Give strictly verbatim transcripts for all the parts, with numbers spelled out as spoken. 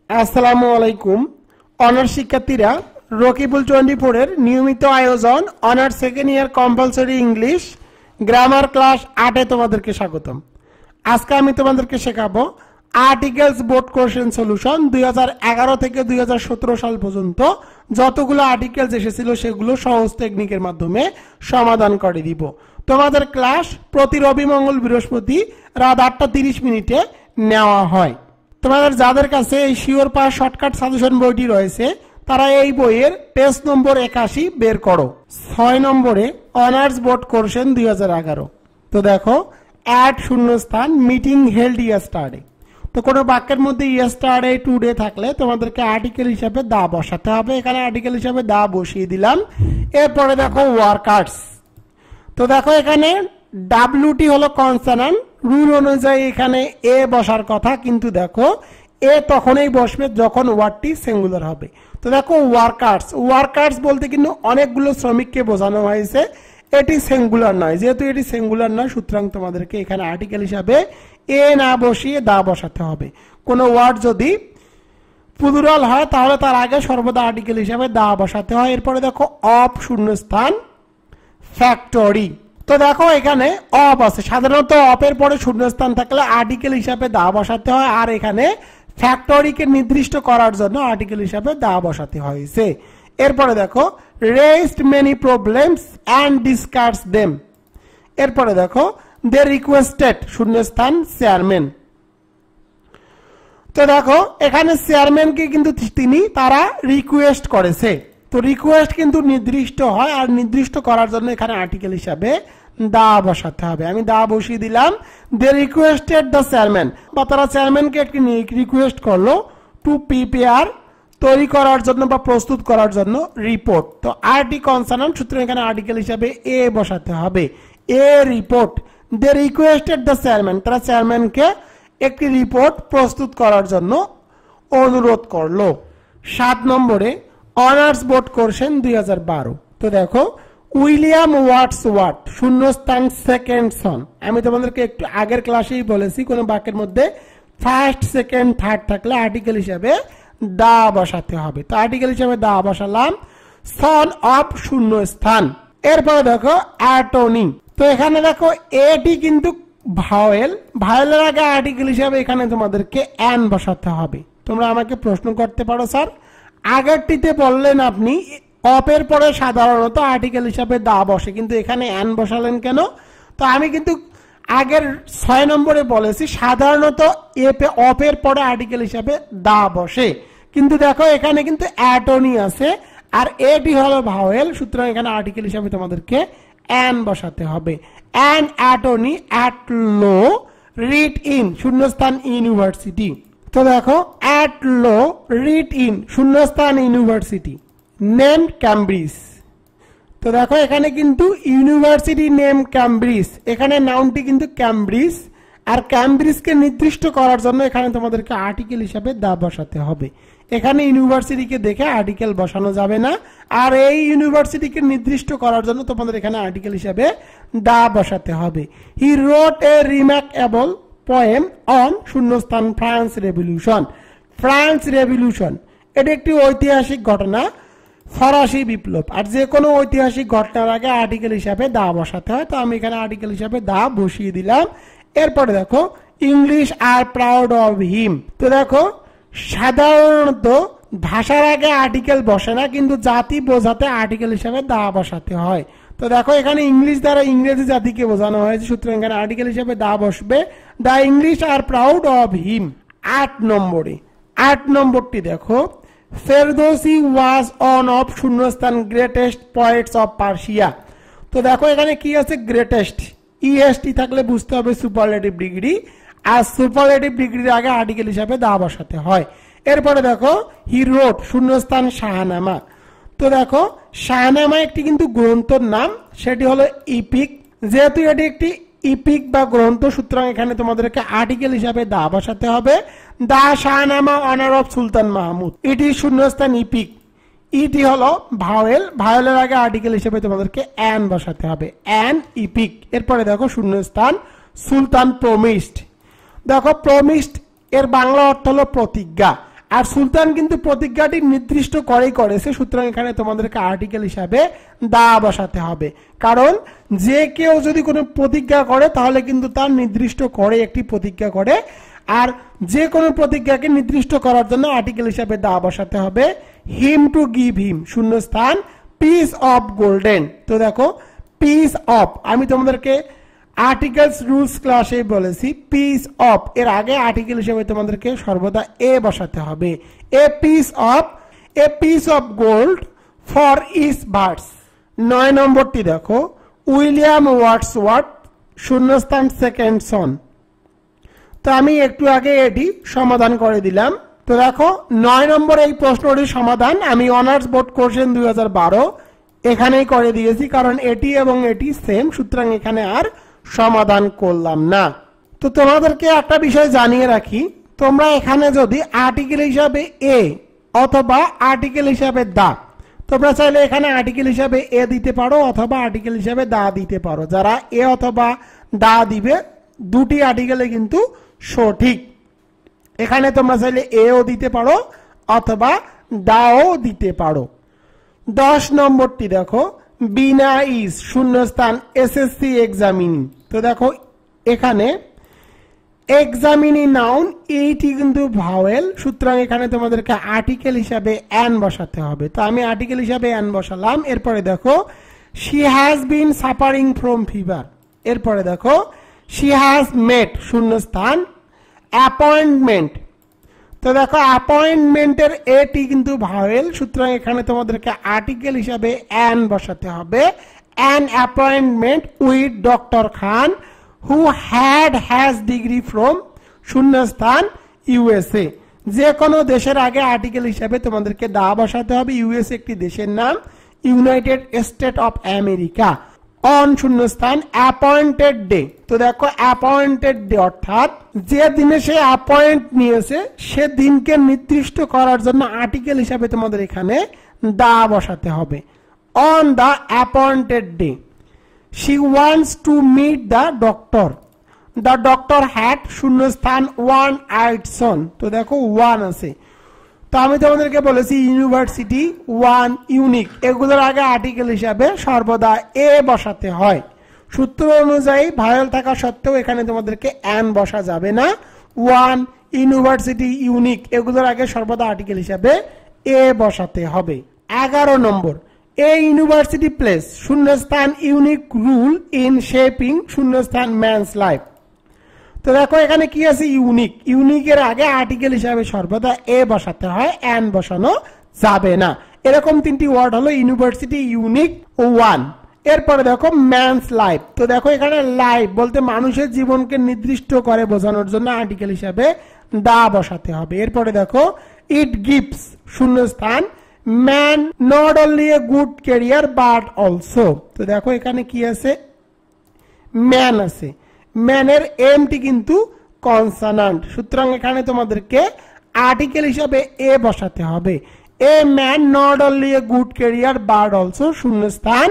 আসসালামু আলাইকুম। অনার্স শিক্ষার্থীরা রকিবুল টোয়েন্টি ফোর এর নিয়মিত আয়োজন honours second year compulsory English grammar class আটে তোমাদেরকে স্বাগতম। আজকে আমি তোমাদেরকে শেখাবো আর্টিকেলস বোর্ড কোশ্চেন সলিউশন দুই হাজার এগারো থেকে দুই হাজার সতেরো সাল পর্যন্ত যতগুলো আর্টিকেলস এসেছিল সেগুলো সহজ টেকনিকের মাধ্যমে সমাধান করে দিব। তোমাদের ক্লাস প্রতি রবি মঙ্গল বৃহস্পতি রাত আটটা তিরিশ মিনিটে নেওয়া হয়। তোমাদের যাদের কাছে এই শিওর পাস শর্টকাট সাজেশন বইটি রয়েছে তারা এই বইয়ের পেজ নম্বর একাশি বের করো। ছয় নম্বরে অনার্স বোর্ড কোশ্চেন দুই হাজার এগারো। তো দেখো অ্যাড শূন্যস্থান মিটিং হেল্ড ইয়েস্টারডে। তো কোনো বাক্যের মধ্যে ইয়েস্টারডে টুডে থাকলে তোমাদেরকে আর্টিকেল হিসাবে দা বসাতে হবে। এখানে আর্টিকেল হিসাবে দা বসিয়ে দিলাম। এরপরে দেখো ওয়ার্কার্স। তো দেখো এখানে ডাব্লিউটি হলো কনসোনান্ট, রুল অনুযায়ী এখানে এ বসার কথা, কিন্তু দেখো এ তখনই বসবে যখন ওয়ার্ডটি সিঙ্গুলার হবে। তো দেখো ওয়ার্কার্স, ওয়ার্কার্স বলতে কিন্তু অনেকগুলো শ্রমিককে বোঝানো হয়েছে, এটি সিঙ্গুলার নয়। যেহেতু এটি সিঙ্গুলার নয় সুতরাং তোমাদেরকে এখানে আর্টিকেল হিসাবে এ না বসিয়ে দা বসাতে হবে। কোনো ওয়ার্ড যদি প্লুরাল হয় তাহলে তার আগে সর্বদা আর্টিকেল হিসাবে দা বসাতে হয়। এরপরে দেখো অফ শূন্যস্থান ফ্যাক্টরি। তো দেখো এখানে অফ আছে, সাধারণত অফের পরে শূন্যস্থান থাকলে আর্টিকেল হিসাবে দা বসাতে হয়, আর এখানে ফ্যাক্টরিকে নির্দিষ্ট করার জন্য আর্টিকেল হিসাবে দা বসাতে হয়েছে। এরপরে দেখো raised many problems and discuss them. এরপরে দেখো দে রিকোয়েস্টেড শূন্যস্থান চেয়ারম্যান। তো দেখো এখানে চেয়ারম্যানকে কিন্তু তিনি তারা রিকোয়েস্ট করেছে। তো রিকোয়েস্ট কিন্তু নির্দিষ্ট হয়, আর নির্দিষ্ট করার জন্য এখানে আর্টিকেল হিসাবে দা বসাতে হবে। আমি দা বসিয়ে দিলাম। দে রিকোয়েস্টেড দ্য চেয়ারম্যান, বা তারা চেয়ারম্যানকে একটি রিকোয়েস্ট করলো টু প্রিপেয়ার তৈরি করার জন্য বা প্রস্তুত করার জন্য রিপোর্ট। তো আরটি কনসোনান্ট সূত্রে এখানে আর্টিকেল হিসাবে এ বসাতে হবে। A report. They requested the chairman, তারা চেয়ারম্যানকে একটি রিপোর্ট প্রস্তুত করার জন্য অনুরোধ করলো। সাত নম্বরে অনার্স বোর্ড কোশ্চেন দুই হাজার বারো। তো দেখো উইলিয়াম ওয়ার্ডসওয়ার্থ শূন্যস্থান সেকেন্ডসন। আমি তোমাদেরকে একটু আগের ক্লাসেই বলেছি কোন বাক্যের মধ্যে ফার্স্ট সেকেন্ড থার্ড থাকলে আর্টিকেল হিসাবে দা বসাতে হবে। তো আর্টিকেল হিসাবে দা বসালাম। সন অফ শূন্যস্থান। এরপরে দেখো অ্যাটর্নি। তো এখানে দেখো এটি কিন্তু ভাওয়েল, ভাওয়েলের আগে আর্টিকেল হিসাবে এখানে তোমাদেরকে অ্যান বসাতে হবে। তোমরা আমাকে প্রশ্ন করতে পারো স্যার আগেরটিতে বললেন আপনি অপের পরে সাধারণত আর্টিকেল হিসাবে দা বসে, কিন্তু এখানে অ্যান বসালেন কেন? তো আমি কিন্তু আগের ছয় নম্বরে বলেছি সাধারণত অপের পরে আর্টিকেল হিসাবে দা বসে, কিন্তু দেখো এখানে কিন্তু অ্যাটর্নি আছে আর এটি হলো ভাওয়েল, সুতরাং এখানে আর্টিকেল হিসাবে তোমাদেরকে অ্যান বসাতে হবে। An attorney at law read in শূন্যস্থান ইউনিভার্সিটি। তো দেখো অ্যাট লো রিড ইন শূন্যস্থান ইউনিভার্সিটি নেম ক্যামব্রিজ। তো দেখো এখানে কিন্তু ইউনিভার্সিটি নেম ক্যামব্রিজ, এখানে নাউনটি কিন্তু ক্যামব্রিজ, আর ক্যামব্রিজকে নির্দিষ্ট করার জন্য এখানে তোমাদেরকে আর্টিকেল হিসাবে দা বসাতে হবে। এখানে ইউনিভার্সিটিকে দেখে আর্টিকেল বসানো যাবে না, আর এই ইউনিভার্সিটিকে নির্দিষ্ট করার জন্য তোমাদের এখানে আর্টিকেল হিসাবে দা বসাতে হবে। He wrote a remarkable poem on শূন্যস্থান ফ্রান্স রেভলিউশন। ফ্রান্স রেভলিউশন এটি একটি ঐতিহাসিক ঘটনা, ফরাসি বিপ্লব, আর যে কোনো ঐতিহাসিক ঘটনার আগে আর্টিকেল হিসাবে দা বসাতে হয়। তো আমি এখানে আর্টিকেল হিসাবে দা বসিয়ে দিলাম। এরপরে দেখো English are proud of him. তো দেখো সাধারণত ভাষার আগে আর্টিকেল বসে না, কিন্তু জাতি বোঝাতে আর্টিকেল হিসাবে দা বসাতে হয়। তো দেখো এখানে ইংলিশ দ্বারা ইংরেজি জাতিকে বোঝানো হয়েছে, সুতরাং এখানে আর্টিকেল হিসাবে দা বসবে। The English are proud of him. আট নম্বরে আট নম্বরটি দেখো ফেরদৌসি ওয়াজ অন অফ শূন্যস্থান গ্রেটেস্ট পয়েটস অফ পার্সিয়া। তো দেখো এখানে কি আছে গ্রেটেস্ট, ইএসটি থাকলে বুঝতে হবে সুপারলেটিভ ডিগ্রি, আর সুপারলেটিভ ডিগ্রির আগে আর্টিকেল হিসাবে দা বসাতে হয়। এরপরে দেখো হি রোট শূন্যস্থান শাহনামা। তো দেখো শাহনামা একটি কিন্তু গ্রন্থর নাম, সেটি হলো ইপিক। যেহেতু এটি একটি ইপিক বা গ্রন্থ সুতরাং এখানে তোমাদেরকে আর্টিকেল হিসাবে দা বসাতে হবে। The Shahnama honour of Sultan Mahmud, এটি শূন্যস্থান ইপিক। ইটি হলো ভাওয়েল, ভাওয়েলের আগে আর্টিকেল হিসেবে তোমাদেরকে অ্যান বসাতে হবে। An epic. এরপরে দেখো শূন্যস্থান সুলতান প্রমিসড। দেখো প্রমিসড এর বাংলা অর্থ হলো প্রতিজ্ঞা, আর সুলতান কিন্তু প্রতিজ্ঞাটি নির্দিষ্ট করেই করেছে, সুতরাং এখানে তোমাদেরকে আর্টিকেল হিসাবে দা বসাতে হবে। কারণ যে কেউ যদি কোনো প্রতিজ্ঞা করে তাহলে কিন্তু তার নির্দিষ্ট করে একটি প্রতিজ্ঞা করে, আর যে কোনো প্রতিজ্ঞাকে নির্দিষ্ট করার জন্য আর্টিকেল হিসাবে দা বসাতে হবে। হিম টু গিভ হিম শূন্যস্থান পিস অফ গোল্ডেন। তো দেখো পিস অফ, আমি তোমাদেরকে আর্টিকেলস রুলস ক্লাসে বলেছি পিস অফ এর আগে আর্টিকেল হিসেবে তোমাদেরকে সর্বদা এ বসাতে হবে। A piece of, a piece of gold for his birds. নয় নম্বরটি দেখো উইলিয়াম ওয়ার্ডসওয়ার্থ শূন্যস্থান সেকেন্ড সন। তো আমি একটু আগে এটি সমাধান করে দিলাম। তো দেখো নয় নম্বর এই প্রশ্নটির সমাধান আমি অনার্স বোর্ড কোশ্চেন দুই হাজার বারো এখানেই করে দিয়েছি, কারণ এটি এবং এটি সেম, সুতরাং এখানে আর সমাধান করলাম না। তো তোমাদেরকে একটা বিষয় জানিয়ে রাখি, তোমরা এখানে যদি আর্টিকেল হিসাবে এ অথবা আর্টিকেল হিসাবে দা, তোমরা চাইলে এখানে আর্টিকেল হিসাবে এ দিতে পারো অথবা আর্টিকেল হিসাবে দা দিতে পারো। যারা এ অথবা দা দিবে দুটি আর্টিকেলে কিন্তু সঠিক। এখানে তোমরা চাইলে এও দিতে পারো অথবা দাও দিতে পারো। দশ নম্বরটি দেখো বিনা ইজ শূন্যস্থান এসএসসি এক্সামিনি। তো দেখো এখানে এক্সামিনি নাউন, এইটি কিন্তু ভাওয়েল, সুতরাং এখানে তোমাদেরকে আর্টিকেল হিসাবে অ্যান বসাতে হবে। তো আমি আর্টিকেল হিসাবে অ্যান বসালাম। এরপরে দেখো she has been suffering from fever. এরপরে দেখো শি হ্যাজ মেট শূন্যস্থান অ্যাপয়েন্টমেন্ট। তো দেখো অ্যাপয়েন্টমেন্টের এটি কিন্তু ভাওয়েল, সুতরাং এখানে তোমাদেরকে আর্টিকেল হিসাবে অ্যান বসাতে হবে। An appointment with doctor Khan who had has degree from শূন্যস্থান ইউএসএ। যে কোনো দেশের আগে আর্টিকেল হিসাবে তোমাদেরকে দা বসাতে হবে। ইউএসএ একটি দেশের নাম, United State of America. On শূন্যস্থান অ্যাপয়েন্টেড ডে। তো দেখো অ্যাপয়েন্টেড ডে অর্থাৎ যে দিনে সে অ্যাপয়েন্ট নিয়েছে সে দিনকে নির্দিষ্ট করার জন্য আর্টিকেল হিসাবে তোমাদের এখানে দা বসাতে হবে। On the appointed day she wants to meet the doctor. The doctor had শূন্যস্থান ওয়ান আইড সন। তো দেখো ওয়ান আছে, তো আমি তোমাদেরকে বলেছি ইউনিভার্সিটি ওয়ান ইউনিক, এগুলোর আগে আর্টিকেল হিসাবে সর্বদা এ বসাতে হয়। সূত্র অনুযায়ী ভায়োল থাকা সত্ত্বেও এখানে তোমাদেরকে অ্যান বসা যাবে না। ওয়ান ইউনিভার্সিটি ইউনিক এগুলোর আগে সর্বদা আর্টিকেল হিসাবে এ বসাতে হবে। এগারো নম্বর এ ইউনিভার্সিটি প্লেস শূন্যস্থান ইউনিক রুল ইন শেপিং শূন্যস্থান ম্যানস লাইফ। তো দেখো এখানে কি আছে ইউনিক, ইউনিকের আগে আর্টিকেল হিসাবে সর্বদা এ বসাতে হয়, অ্যান বসানো যাবে না। এরকম তিনটি ওয়ার্ড হলো ইউনিভার্সিটি, ইউনিক ও ওয়ান। এরপরে দেখো ম্যানস লাইফ। তো দেখো এখানে লাইফ বলতে মানুষের জীবনকে নির্দিষ্ট করে বোঝানোর জন্য আর্টিকেল হিসাবে দা বসাতে হবে। এরপরে দেখো ইট গিভস শূন্যস্থান man not only a good career but also. তো দেখো এখানে কি আছে ম্যান আছে, ম্যানের এমটি কিন্তু কনসোনান্ট, সুতরাং এখানে তোমাদেরকে আর্টিকেল হিসাবে এ বসাতে হবে। A man not only a good career but also শূন্যস্থান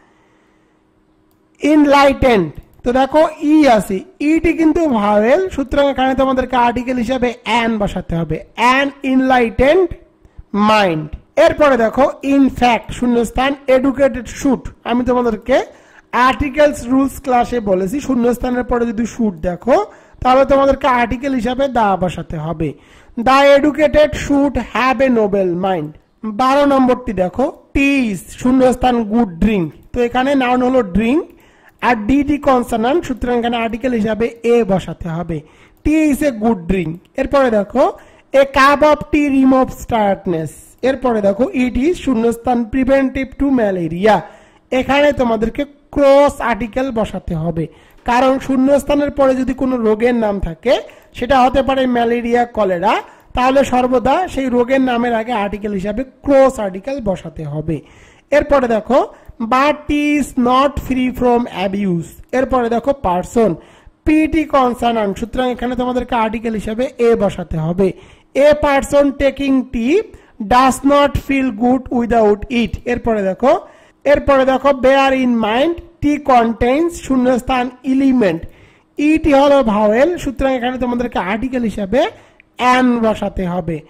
ইনলাইটেন্ড। তো দেখো ই আছে, ইটি কিন্তু ভাওয়েল, সুতরাং এখানে তোমাদেরকে আর্টিকেল হিসাবে অ্যান বসাতে হবে। An enlightened mind. এরপরে দেখো ইনফ্যাক্ট শূন্যস্থান এডুকেটেড শুড। আমি তোমাদেরকে আর্টিকেলস রুলস ক্লাসে বলেছি শূন্যস্থানের পরে যদি শুড দেখো তাহলে তোমাদেরকে আর্টিকেল হিসাবে দা বসাতে হবে। The educated should have a noble mind. বারো নম্বরটি দেখো টি ইজ শূন্যস্থান গুড ড্রিঙ্ক। তো এখানে নাউন হলো ড্রিঙ্ক আর ডি টি কনসোনান্ট, সুতরাং এখানে আর্টিকেল হিসাবে এ বসাতে হবে। Tea is a good drink. এরপরে দেখো a cup of tea removes tiredness. এরপরে দেখো ইট ইজ শূন্যস্থান প্রিভেন্টিভ টু ম্যালেরিয়া। এখানে তোমাদেরকে ক্রস আর্টিকেল বসাতে হবে, কারণ শূন্যস্থানের পরে যদি কোনো রোগের নাম থাকে সেটা হতে পারে ম্যালেরিয়া, কলেরা, তাহলে সর্বদা সেই রোগের নামের আগে আর্টিকেল হিসাবে ক্রস আর্টিকেল বসাতে হবে। এরপরে দেখো but is not free from abuse. এরপরে দেখো পারসন, পিটি কনসোনান্ট, সুতরাং এখানে তোমাদেরকে আর্টিকেল হিসাবে এ বসাতে হবে। A person taking tea does not feel good without it. এরপরে দেখো এরপরে দেখো bear in mind tea contains শূন্যস্থান এলিমেন্ট। ইটি হলো ভাওয়েল, সুতরাং এখানে তোমাদেরকে আর্টিকেল হিসাবে অ্যান বসাতে হবে।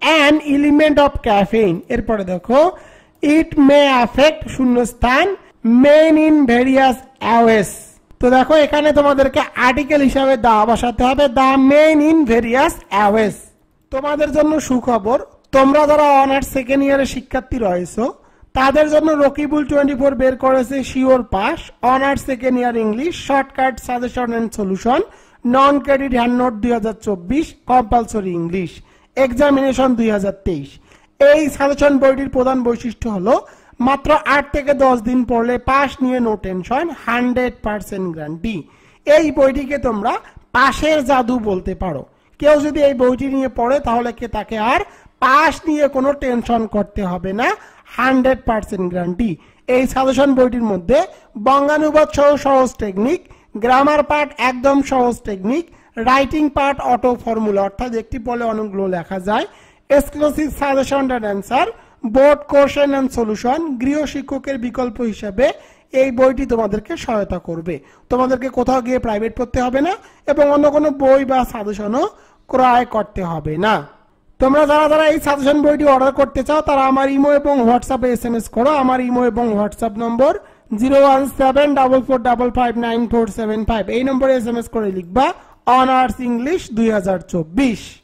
An element of caffeine. এরপরে দেখো ইট মে অ্যাফেক্ট শূন্যস্থান মেন ইন ভেরিয়াস ওয়েস। তো দেখো এখানে তোমাদেরকে আর্টিকেল হিসাবে দা বসাতে হবে, the men in various ways. তোমাদের জন্য সুখবর, তোমরা যারা অনার্স সেকেন্ড ইয়ারের শিক্ষার্থী রয়েছো তাদের জন্য রকিবুল টোয়েন্টি ফোর বের করেছে sure pass honours second year English shortcut suggestion and solution non credit hand note দুই হাজার চব্বিশ কম্পালসরি ইংলিশ এক্সামিনেশন দুই হাজার তেইশ। এই সাজেশন বইটির প্রধান বৈশিষ্ট্য হলো মাত্র আট থেকে দশ দিন পড়লে পাস নিয়ে no tension, hundred percent guarantee. এই বইটিকে তোমরা পাশের জাদু বলতে পারো। কেউ যদি এই বইটি নিয়ে পড়ে তাহলে কে তাকে আর পাস নিয়ে কোনো টেনশন করতে হবে না, হান্ড্রেড পার্সেন্ট গ্যারান্টি। এই সাজেশন বইটির মধ্যে বঙ্গানুবাদ সহ সহজ টেকনিক, গ্রামার পার্ট একদম সহজ technique, writing part auto formula অর্থাৎ একটি পড়লে অনেকগুলো লেখা যায়, exclusive suggestion and answer, board question and solution, গৃহ শিক্ষকের বিকল্প হিসেবে এই বইটি তোমাদেরকে সহায়তা করবে। তোমাদেরকে কোথাও গিয়ে প্রাইভেট পড়তে হবে না এবং অন্য কোনো বই বা সাজেশনও ক্রয় করতে হবে না। তোমরা যারা যারা এই সাজেশন বইটি অর্ডার করতে চাও তারা আমার ইমো এবং হোয়াটসঅ্যাপে এস এম এস করো। আমার ইমো এবং WhatsApp number zero one seven double four double five nine four seven five. এই নম্বরে এস এম এস করে লিখবা অনার্স ইংলিশ দুই হাজার চব্বিশ।